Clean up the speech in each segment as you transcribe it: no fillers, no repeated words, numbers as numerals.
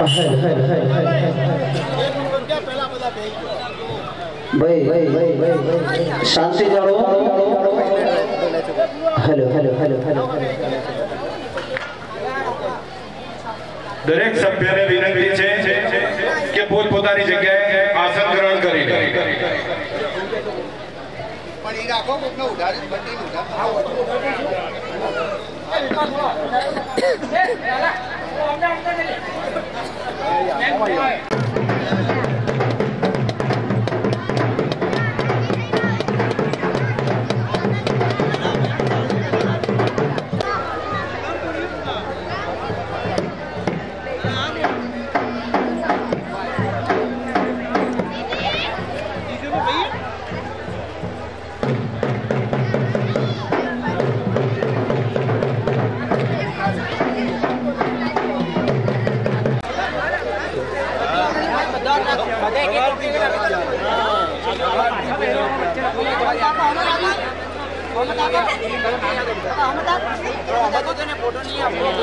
भाई शांति जाड़ो। हेलो हेलो हेलो हेलो दरेक सभ्यने विनंती छे के પોતપોતાની જગ્યાએ આસન ગ્રહણ કરી પણ ઈ રાખો કોકને ઉધારી બટ્ટી ઉધાર फोटो नहीं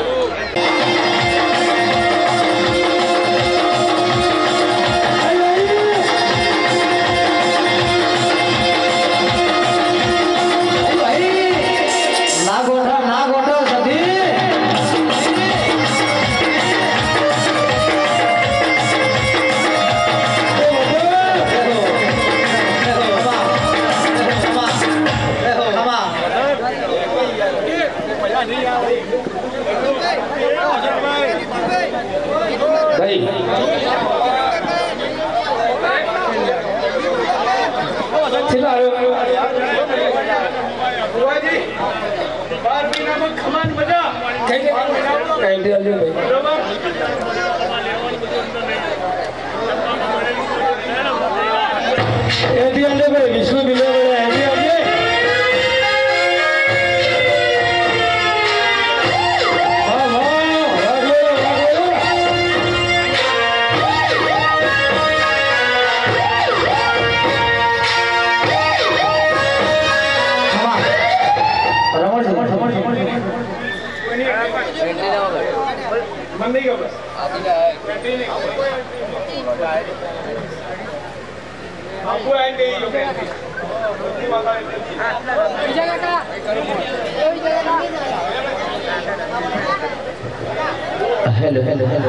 हेलो हेलो हेलो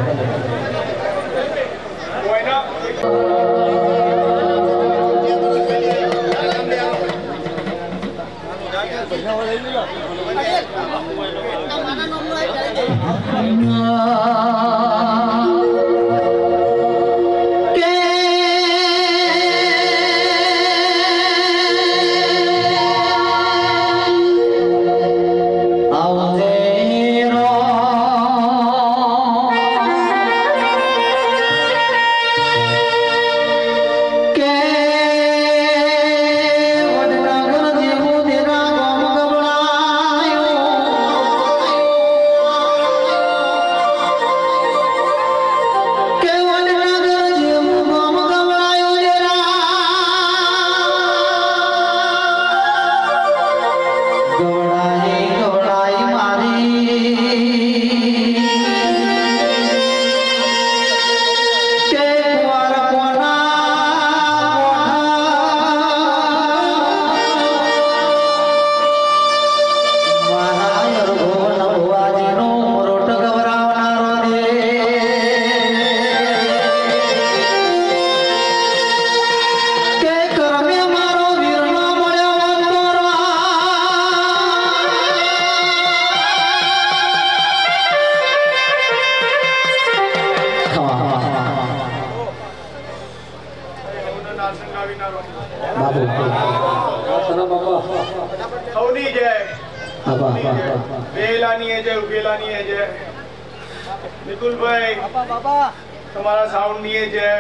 निकुल भाई तुम्हारा साउंड नहीं है जय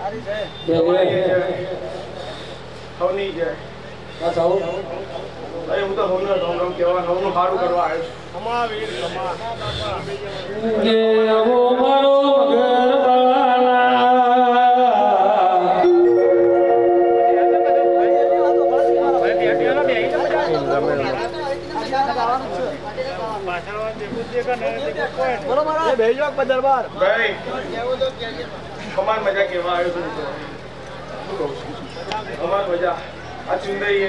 नहीं जय भाई હું તો હોનો ઢોંગો કેવા હોનો હારું કરવા આવ્યો છું અમા વીર અમા કે ઓ મારો મગર બાળા पाछळवा देखो देगा ने देखो बोलो मारा ये भेजवा ભાઈ અમાર મજા કેવા આવ્યો છું અમાર મજા આ ચુંદઈ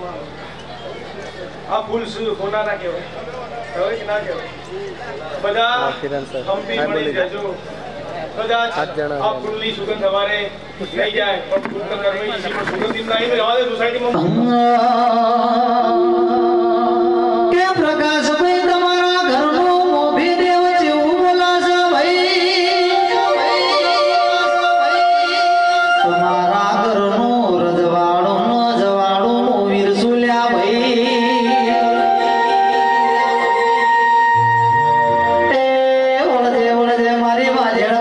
આ ફૂલ શું કોના ના કહેવાય હવે કે ના કહેવાય બધા હમ્પી મળી જજો કદાચ આ ફૂલની સુગંધ અમારે લઈ જાય પણ ફૂલ તો કરવી છે પણ સુગંધ એમ નહીં રહેવા દે સોસાયટીમાં કે પ્રકાશ ભાઈ તમારા ઘરનો મોભી દેવ જેવું બોલાશે ભાઈ તમારા ઘરનો રજવાડો નો જવાડો વીર સુલ્યા ભાઈ ઓળજે મારી વાજેડ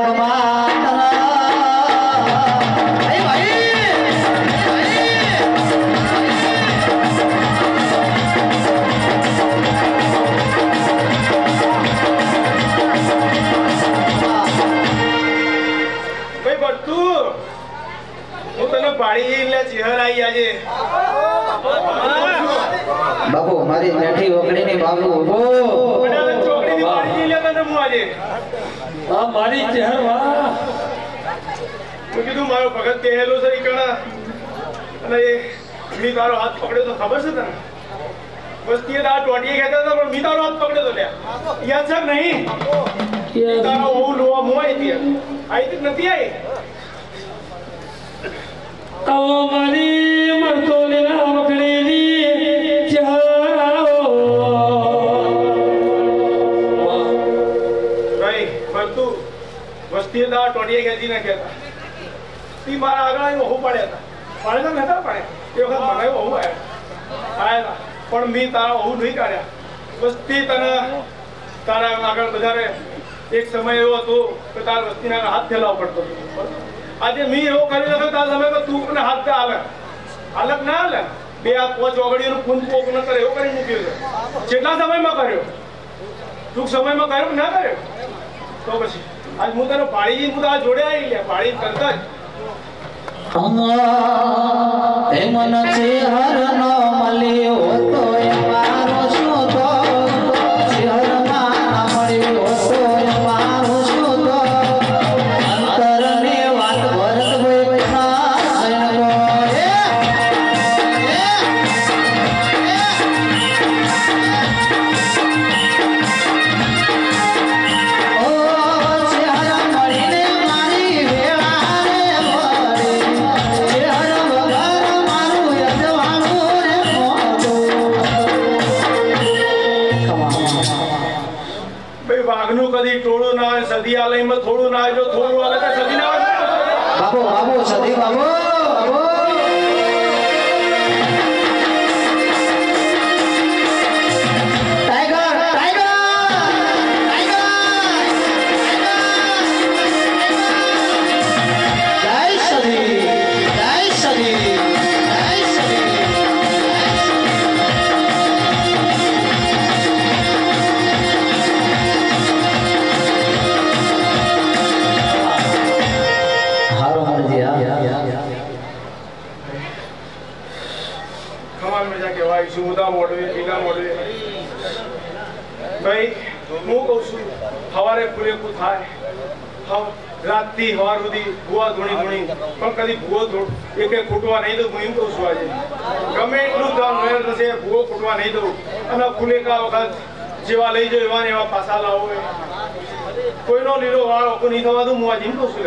બાબુ મારી મેઠી ઓકડી ની બાબુ ઉભો ચોકડી ની પાડી લેતા ને હું આજે આ મારી ચહેર વાહ મેં કીધું મારો ભગત કહેલો છે ઈકણા અને એ મી તારો હાથ પકડ્યો તો ખબર છે તને વસ્તીએ તારા ટોટીએ કહેતા હતા પણ મી તારો હાથ પકડ્યો તો લ્યા યાદ છે નહીં તારો બહુ લોવા મોય હતી આઈ નથી આવી આવો મારી મરતો લેલા મકડીની ચહેરાઓ ભાઈ મરતું વસ્તીએ તારા ટોટીએ ખેંચી ના કહેતા તી મારા આગળ આવી બહુ પડ્યા હતા પડે તો નતા પડે એ વખત મને બહુ આયા પણ મી તારા બહુ નહીં કાઢ્યા વસ્તી તને તારા આગળ બધાને એક સમય એવો હતો કે તારા વસ્તીના હાથ ફેલાવ પડતો આજે મી એવો કરી નાખ્યો તારા સમય તું મને હાથ હાલે હાલક ના હાલે બે આ પોચ ઓગળીઓનું પૂન પોક ન કરે એવો કરી મૂક્યો છે કેટલા સમયમાં કર્યો ટૂંક સમયમાં કર્યો ના કર્યો તો પછી આજ હું તને પાડી હું તારા જોડે આવી લે પાડી કરતા જ એ મન ચેહર નો મળ્યો તો એ મારો શું તો ચેહર માં ના મળ્યો તો એ મારો શું તો અંતરને વાત ભરત ભાઈ ના જણકો ઓ ચેહર મળીને મારી વેળા રે વાઘનું કદી ટોળું ના આવે સદી આલયમાં થોડું ના આવે જો થોડું આલે તો સદી ના આવે બાબુ બાબુ સદી બાબુ બાબુ ટાઈગર ટાઈગર ટાઈગર જય સદી જય સદી જય સદી કમાલ મજા કહેવાય સુમુદા મોડવે પીલા મોડવે ભાઈ હું કહું છું સવારે પૂરેપૂર થાય રાતથી સવાર સુધી ભૂવા ધૂણી ધૂણી પણ કદી ભૂવો એક ખૂટવા નહીં દઉં હું એમ કહું છું આજે ગમે એટલું કામ મેળ થશે ભૂવો ખૂટવા નહીં દઉં અને ફૂલેકા વખત જેવા લઈ જાઓ એવા ને એવા પાછા લાવો કોઈનો લીલો વાળ ઓકો નહીં થવા દઉં હું આજે એમ કહું છું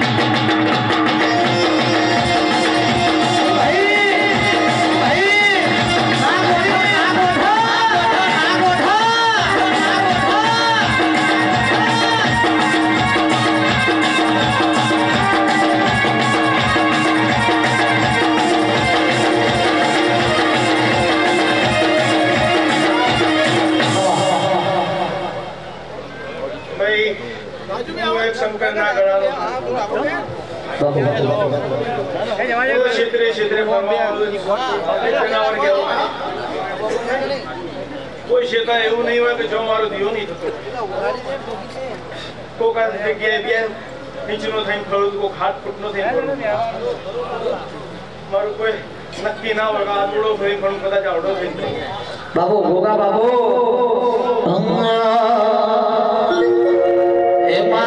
શંકર ના ગળાનો ક્ષેત્રે ક્ષેત્રે કોઈ ક્ષેત્ર એવું નહીં હોય કે જો મારો દિયો નહીં થતો કોક જગ્યાએ બે નીચનો થઈને ખરું કોક હાથ ફૂટનો થઈને મારું કોઈ નક્કી ના હોય આડો થઈ પણ કદાચ આવડો થઈ બાબુ ભોગા બાબુ એ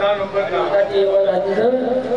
ના નંબર ના ये वाला राजी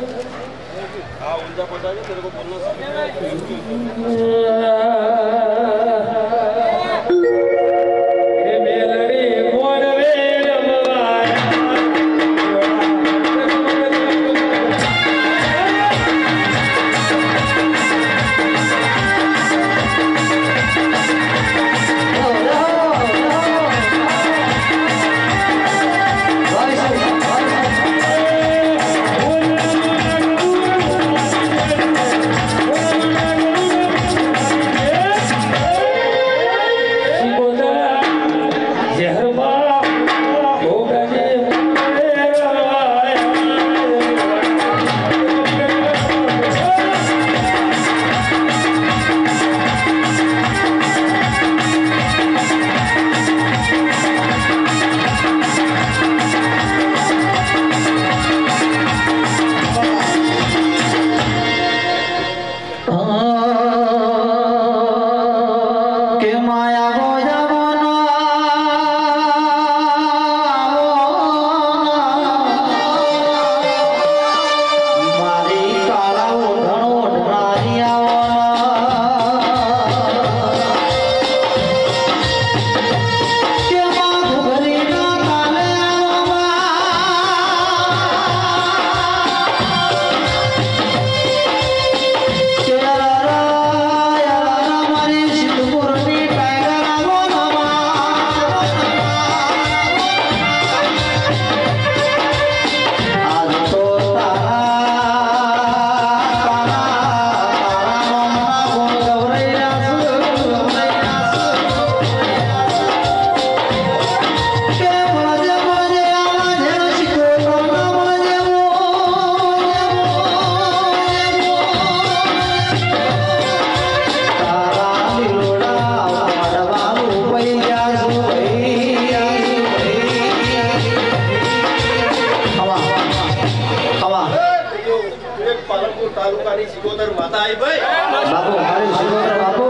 તાલુકાની સિકોતર માતા આવી ભાઈ બાપુ મારી સિકોતર બાપુ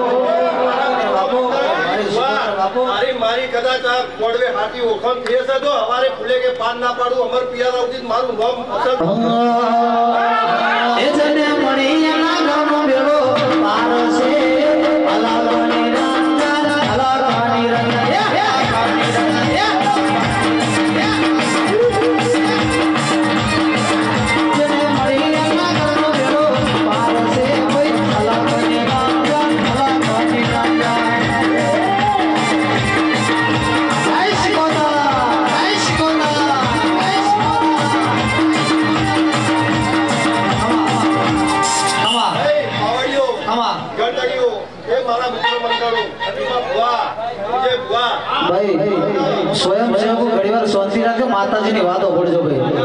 મારી મારી કદાચ આ મોડવે હાથી ઓળખાણ થઈ હશે તો અમારે ફૂલે કે પાન ના પાડું અમર પિયાર આવતી મારું નામ અસર એ જને મણી એના ગામનો બેડો પાર છે અલાલાની રંગા અલાલાની રંગા સ્વયં સેવકો ઘણીવાર શાંતિ રાખે માતાજીની વાતો પડજો ભાઈ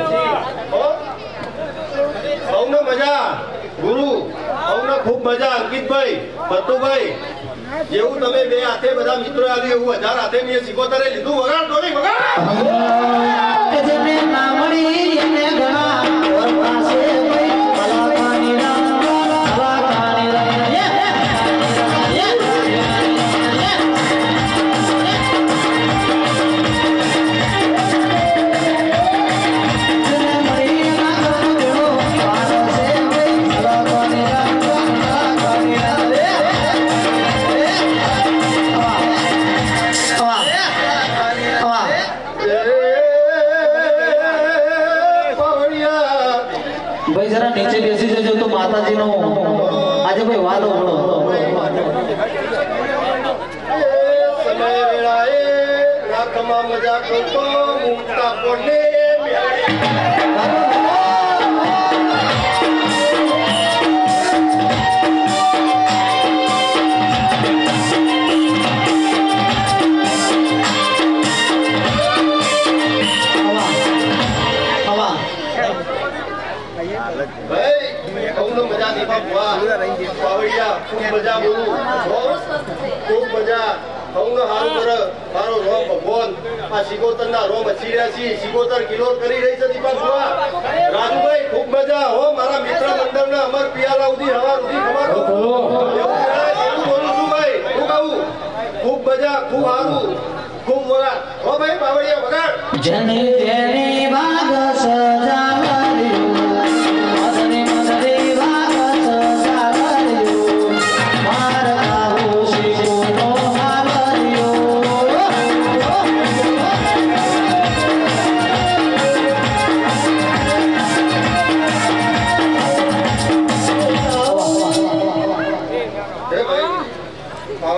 સૌને મજા ગુરુ સૌને ખૂબ મજા અંકિતભાઈ ભત્તુભાઈ જેવું તમે બે હાથે બધા મિત્રો આવ્યું એવું 1000 હાથે મેં સિકોતરે લીધું વગાડ થોડી વગાડ જેને નામડી એને ઘણા ઓર પાસે ભાઈ અલાકાની રંગા અલાકાની રંગા જરા નીચે બેસી જજો તો માતાજીનો આજે ભાઈ વાલો ભણો સમય વેળાએ રાખમાં મજા કરતો મુક્તા કોને મજા બોલું ખૂબ મજા હવનો હાલ પર મારો રોમ ભગવાન આ સિકોતરના રોમ અચીર્યા સિકોતર કિલો કરી રહી છે દીપા ભુવા રાજુભાઈ ખૂબ મજા હો મારા મિત્ર મંડળના અમર પિયાલા ઉધી હવા ઉધી ખબર એવું બોલું છું ભાઈ હું કહું ખૂબ મજા ખૂબ સારું ખૂબ વગાડ હો ભાઈ બાવળિયા વગાડ જને જેની વાગ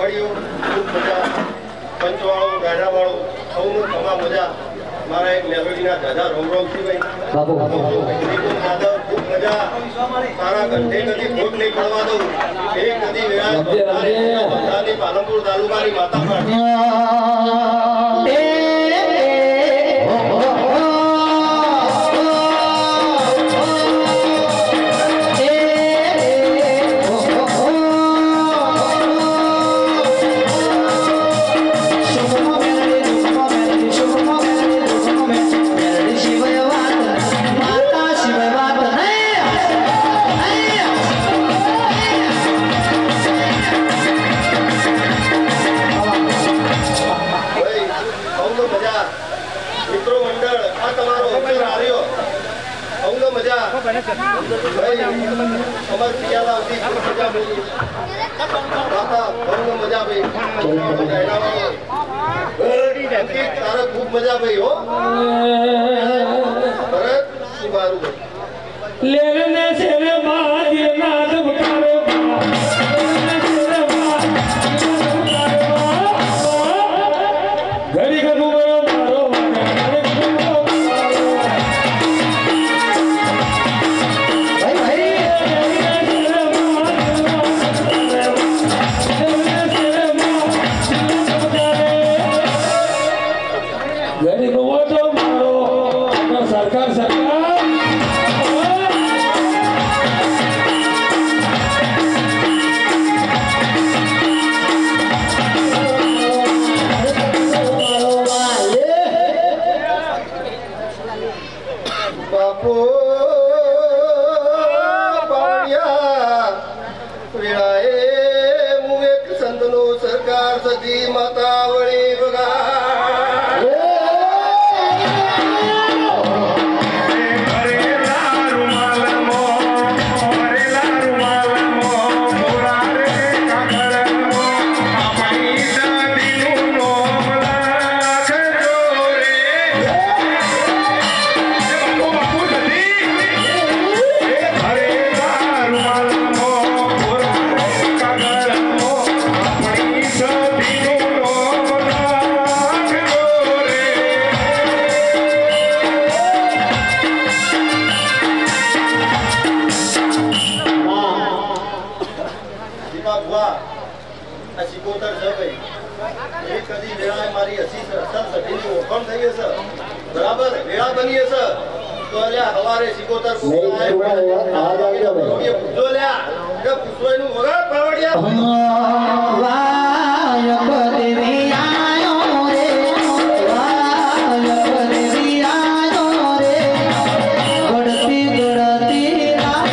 મળ્યું ખૂબ મજા પંચવાળો ગાડાવાળો સૌનું તમામ મજા મારા એક મેલોડીના દાદા રોમ સિંહભાઈ બાપુ દાદા ખૂબ મજા તારા કંઠે કદી ખોટ નહીં પડવા દઉં એક કદી વિરાજ પાલનપુર તાલુકાની માતા ખૂબ મજા ભાઈ હો ભરત શું મારું ભાઈ લેને સેને બાજી નાદ બકારે ઘડી ઘડું મારો બરાબર વેળા બની હશે તો અલ્યા હવારે સિકોતર પૂછો લ્યા કે પૂછવાનું વગર પાવડિયા વાય કરી આયો રે વાય કરી આયો રે ગડતી ગડતી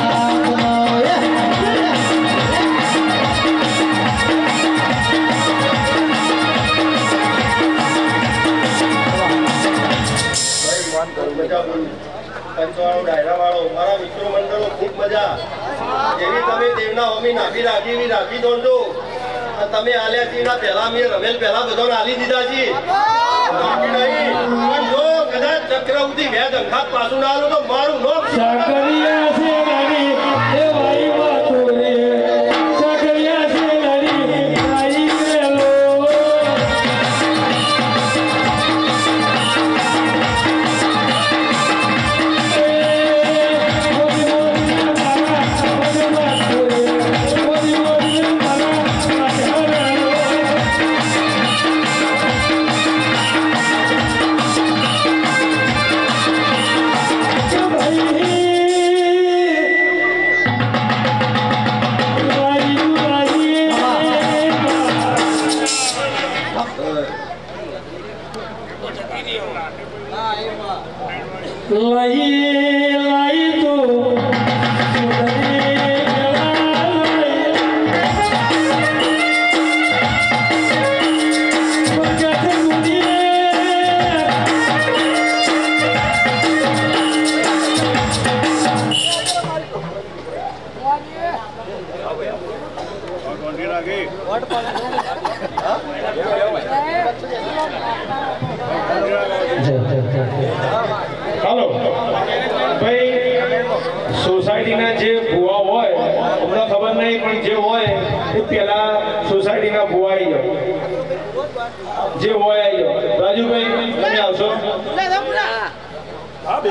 પંચવાળો ડાયરા વાળો મારા મિત્રો મંડળો ખૂબ મજા જેવી તમે દેવના હોમી નાખી રાખી એવી રાખી દોડજો તમે આલ્યા છીએ ના પહેલા મેં રમેલ પહેલા બધાને આલી દીધા છીએ બાકી નહીં પણ જો કદાચ ચક્રવર્તી વેદ અંખાત પાછું ના આલો તો મારું નો સાકરિયા છે નાની એ વાઈ વાતો રે સાકરિયા છે નાની આઈ ગેલો હાલો ભાઈ સોસાયટીના જે ભુવા હોય અમને ખબર નહીં પણ જે હોય એ પેલા સોસાયટીના ભુવા આવી જાવ જે હોય આવી જાવ રાજુભાઈ તમે આવશો હા બે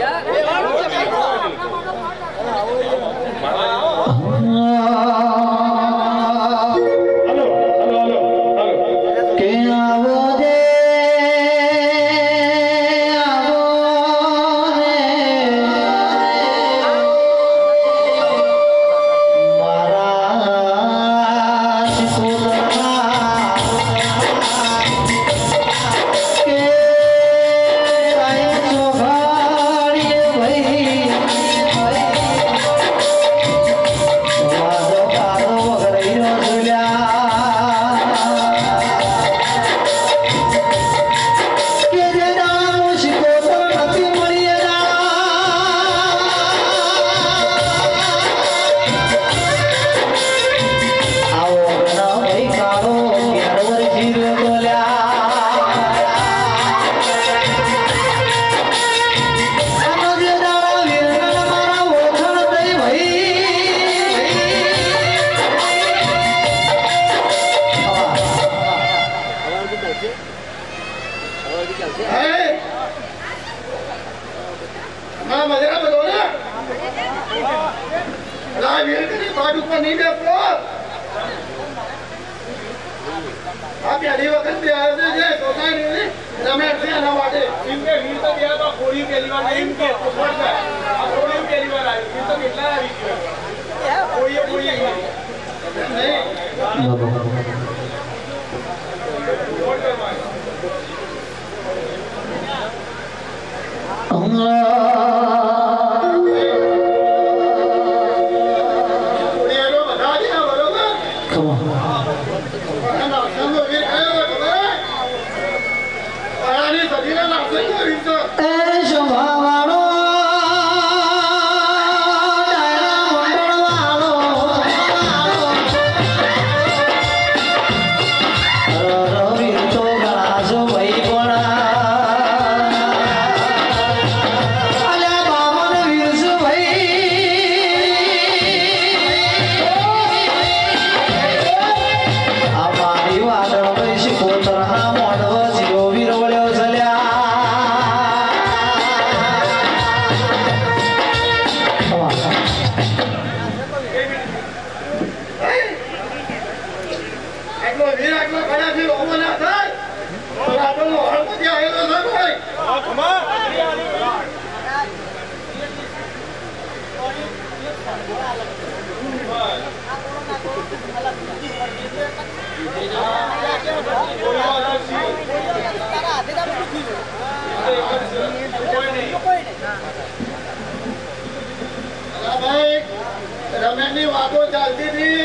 રમેશની વાતો ચાલતી હતી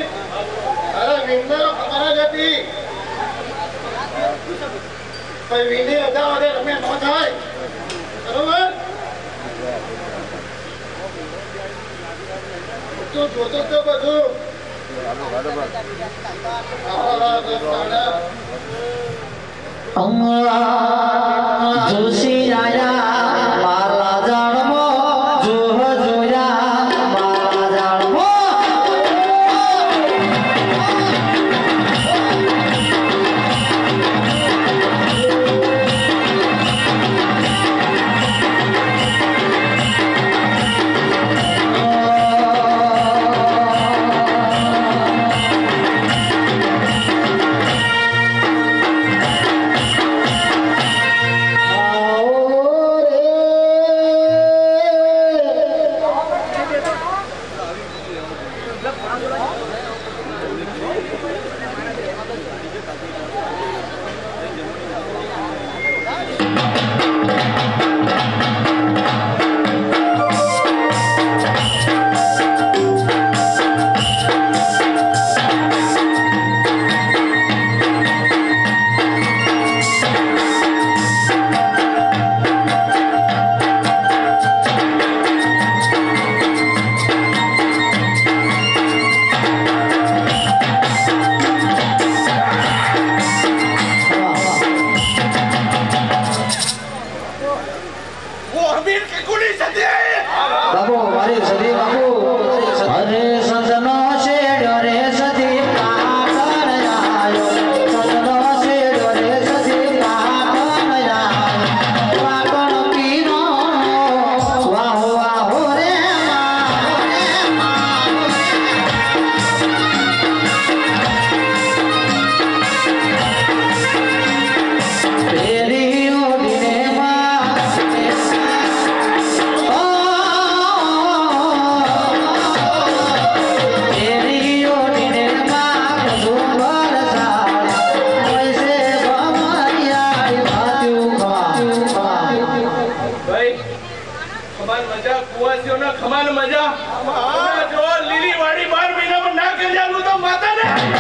અરે વિંદર ખબર જ હતી પણ વિંદી હતા વગર રમેશ ન થાય બરોબર તું જોતો તો બધું જોશી આયા મારા જાણમાં જોહ જોયા મારા જાણમાં અમારે મજા જો લીલી વાડી 12 મહિનામાં ના કરી આલું તો માતાને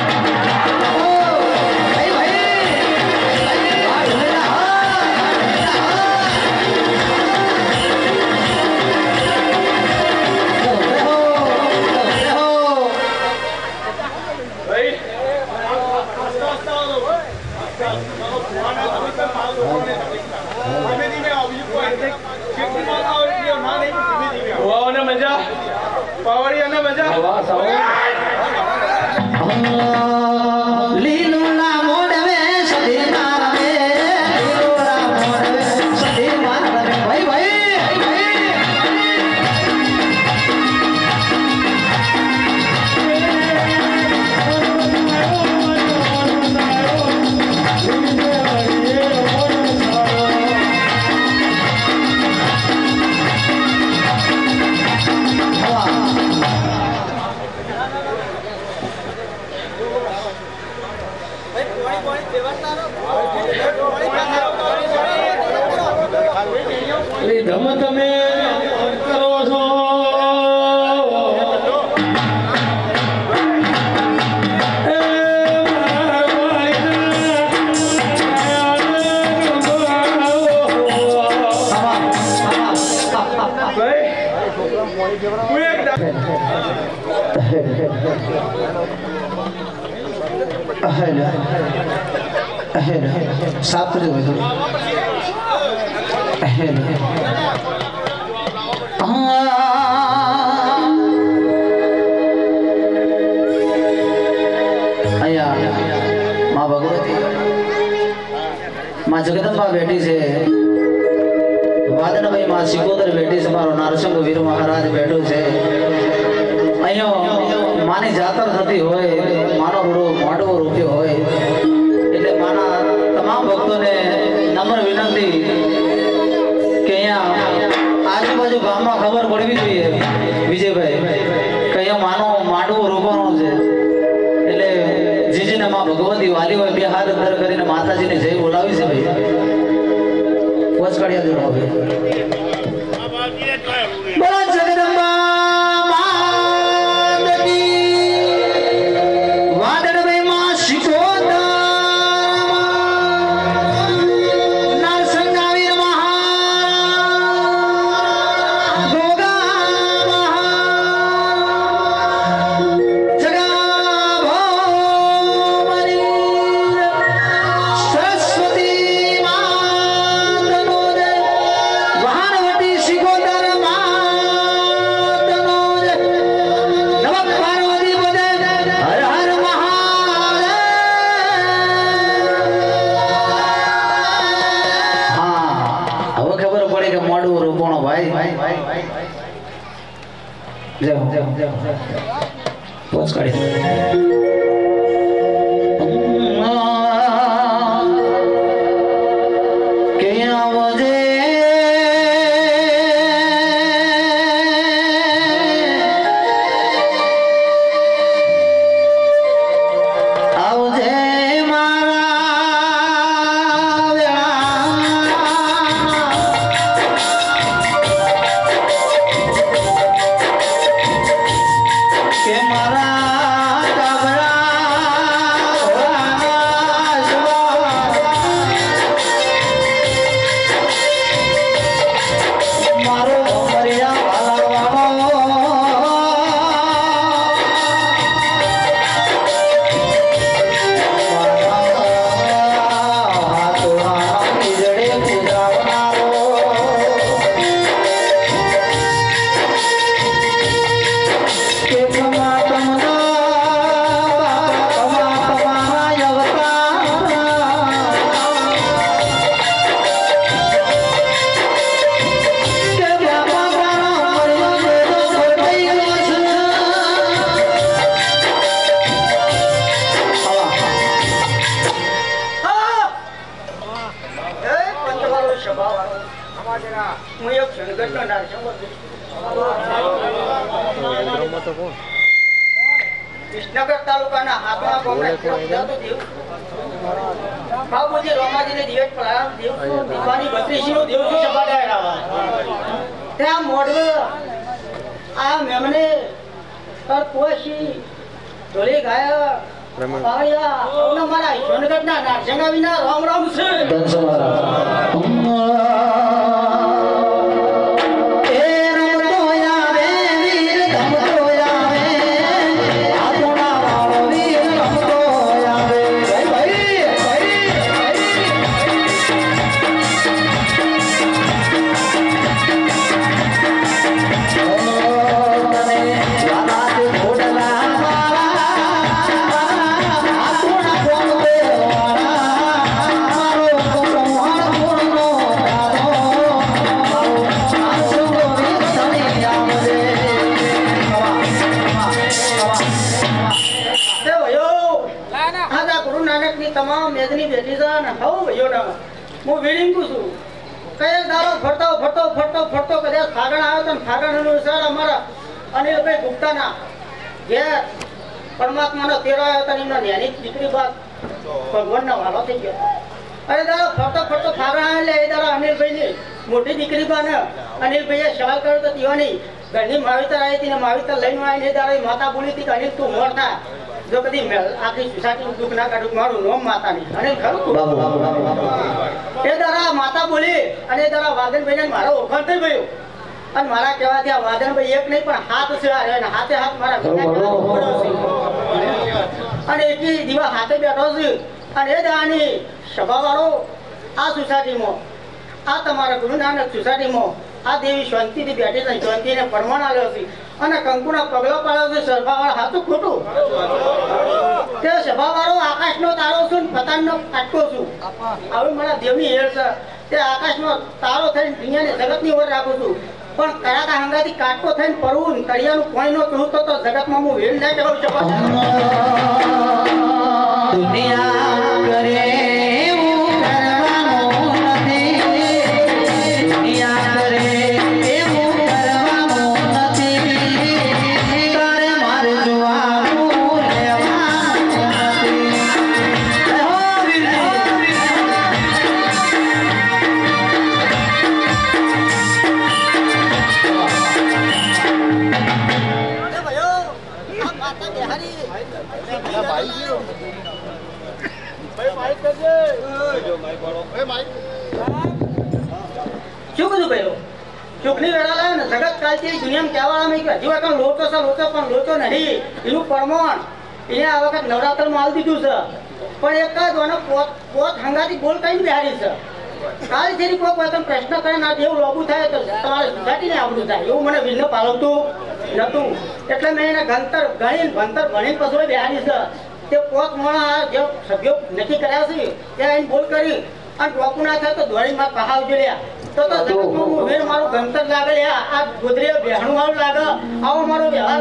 ધમ તમે કરો છો साफ कर दो माँ भगवती माँ जगदम्बा बेटी से वादन भाई माँ सिकोदर बेटी से मारो नारसिंह वीर महाराज बैठो છે અહીંયા માની જાતર થતી હોય માનો રૂડો મોઢો રૂપ્યો હોય એટલે માના તમામ ભક્તોને નમ્ર વિનંતી કે અહીંયા આજુબાજુ ગામમાં ખબર પડવી જોઈએ વિજયભાઈ કે અહીંયા માનો માંડવો રોપવાનો છે એટલે જીજીને માં ભગવતી વાલી હોય બે હાથ અંદર કરીને માતાજીને જય બોલાવી છે ભાઈ પોચકાડિયા દેવો હવે બોલો જગદંબા વિસનગર તાલુકાના હાથોણા ગામના બાબુજી રોમાજીને દિવસ પ્રારંભ દીવાની 32 નો દિવસની સભા થાય ત્યાં મોઢ આ મેમને કોશી ઢોલી ગાયા પાવડિયા અમને મારા સોનગઢના નારસંગા વિના રામ રામ છે તમામ મેદની બેઠી છે ને હવ ભઈઓના હું વીડિંગ છું કઈ દારો ફરતો કદાચ ફાગણ આવ્યો તો ફાગણ અનુસાર અમારા અનિલભાઈ ગુપ્તાના ઘેર પરમાત્માનો તેરો આવ્યો હતો એમના નેની દીકરી બાદ ભગવાનના વાલો થઈ ગયો અરે દારો ફરતો ફાગણ આવે એટલે એ દારો અનિલભાઈની મોટી દીકરી બાને અનિલભાઈએ સવાલ કર્યો તો દીવાની ઘરની માવિતર આવી હતી ને માવિતર લઈને આવીને એ દારો માતા બોલી હતી કે અનિલ તું મોર થા જો કદી આખી સોસાયટી દુઃખ ના કાઢું મારું નોમ માતાની અને ખરું એ દાડા માતા બોલી અને એ દાડા વાદનભાઈ ને મારો ઓળખાણ થઈ ગયો અને મારા કહેવાથી આ વાદનભાઈ એક નહીં પણ હાથ છે હાથે હાથ મારા અને એકી દીવા હાથે બેઠો છે અને એ દાડાની સભા વાળો આ સોસાયટીમાં આ તમારા ગુરુ નાનક સોસાયટીમાં આ દેવી શાંતિથી બેઠી છે શાંતિને પરમાણ આવ્યો છે અને કંકુના પગલો પાડ્યો છે સભાવાળા હાથું ખોટું તે સભાવાળો આકાશનો તારો છું ને પતંગનો કાટકો છું આવી મારા દેવની હેર છે તે આકાશનો તારો થઈને દુનિયાને જગતની ઓર રાખું છું પણ કડાકા હંગાથી કાટકો થઈને પડવું કડિયાનું પાણીનો કહું તો જગતમાં હું વેર ના જવું છું દુનિયા કરે શું કીધું ભાઈ સુખની વેળા લાવે ને જગત કાલથી દુનિયામાં કહેવાળા કે હજી વખત લોચો છે પણ લોચો નહીં એનું પરમોણ એને આ વખત નવરાત્રમાં આલી દીધું છે પણ એક જ અને પોત હંગાથી બોલ કઈ બિહારી છે કાલ જેની કોઈ વખત પ્રશ્ન કરે ના જેવું લોબુ થાય તો તમારે સુધાટીને આવડું થાય એવું મને વિઘ્ન પાલવતું નતું એટલે મેં એને ભણતર ભણીને પછી બિહારી છે તે પોત મોણા જે સભ્યો નક્કી કર્યા છે ત્યાં એને બોલ કરી અને ટોપું ના થાય તો દોડી માં કહાવ જોડ્યા તો જગતમાં હું વેર મારું ગંતર લાગે આ ગોદરે બેહણું વાળું લાગે આવો મારો વ્યવહાર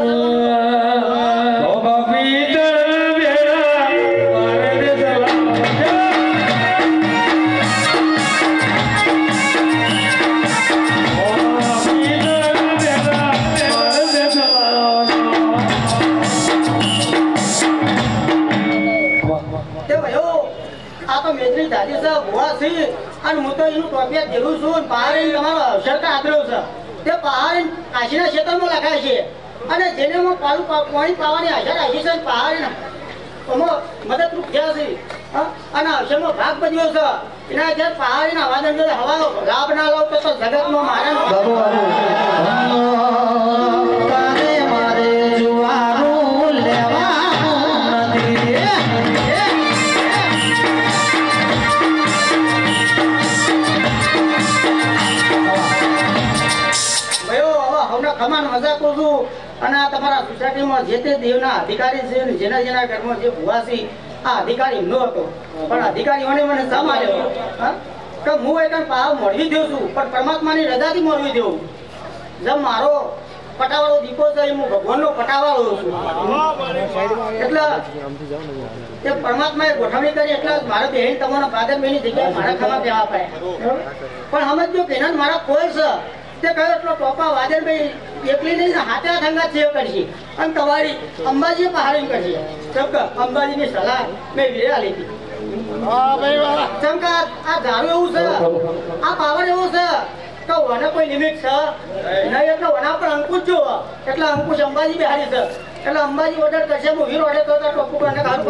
મેદની દાદી છે ભુવા છે અને હું તો એનું ટોપિયા દેવું છું પહાડ તમારો અવસર કા આદરો છે તે પહાડ કાશીના ક્ષેત્રમાં લખાય છે અને જેને હું પાણી પાવાની આશા રાખી છે પહાડ મદદરૂપ થયા છે અને અવસરમાં ભાગ ભજવ્યો છે એના જે પહાડીના વાદન જોડે હવાનો લાભ ના લો તો જગતમાં મારે ખમાન મજા કરું છું અને આ તમારા સોસાયટીમાં જે તે દેવના અધિકારી છે જેના ઘરમાં જે ભુવા છે આ અધિકારી એમનો હતો પણ અધિકારીઓને મને શા માર્યો કે હું એક પાવ મળવી દઉં છું પણ પરમાત્માની રજાથી મળવી દઉં જેમ મારો પટાવાળો દીપો છે હું ભગવાનનો પટાવાળો છું એટલે તે પરમાત્માએ ગોઠવણી કરી એટલે મારા બહેન તમારા ફાધર બહેનની જગ્યાએ મારા ખમા કહેવા પડે પણ સમજો કે મારા કોઈ છે તે કહ્યું એટલો ટોપા વાદળભાઈ એકલી નહીં હાથે હાથ અંગાત સેવ કરશે અને તમારી અંબાજી પહાડી કરશે ચમકા અંબાજીની સલાહ મેં વિરા લીધી ચમકા આ ધારું એવું છે આ પાવર એવો છે તો વને કોઈ નિમિત્ત છે નહીં એટલે વના પર અંકુશ જો એટલે અંકુશ અંબાજી બિહારી છે એટલે અંબાજી ઓર્ડર કરશે હું હીરો ઓર્ડર કરતા ટોપુ કરીને કાઢું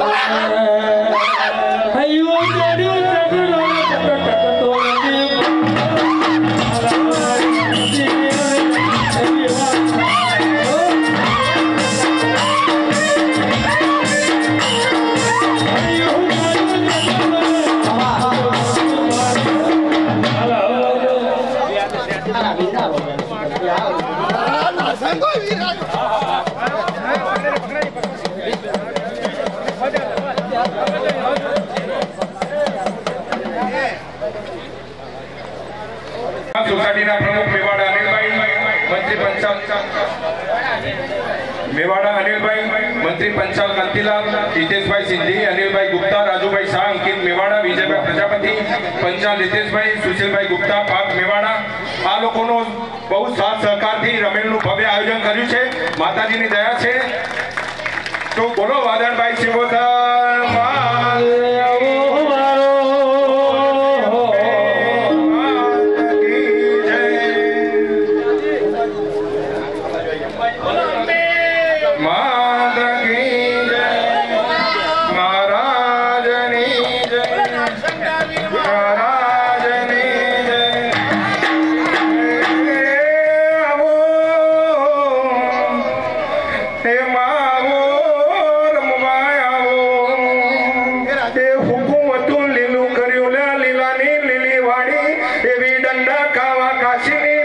હૈયો ચડ્યું ચડ્યું ટકટો સોસાયટીના પ્રમુખ મેવાડા અનિલભાઈ મંત્રી પંચાલ મેવાડા અનિલભાઈ મંત્રી પંચાલ કાંતિલાલ હિતેશભાઈ સિંધી અનિલભાઈ ગુપ્તા રાજુભાઈ શાહ અંકિત મેવાડા વિજયભાઈ પ્રજાપતિ પંચાલ હિતેશભાઈ સુશીલભાઈ ગુપ્તા પાક મેવાડા આ લોકોનો બહુ સાથ સહકારથી રમેલનું ભવ્ય આયોજન કર્યું છે માતાજીની દયા છે તો બોલો વાદળભાઈ શિવોતર લીલું કર્યું લીલાની લીલી વાડી એવી દંડા ખાવા કાશી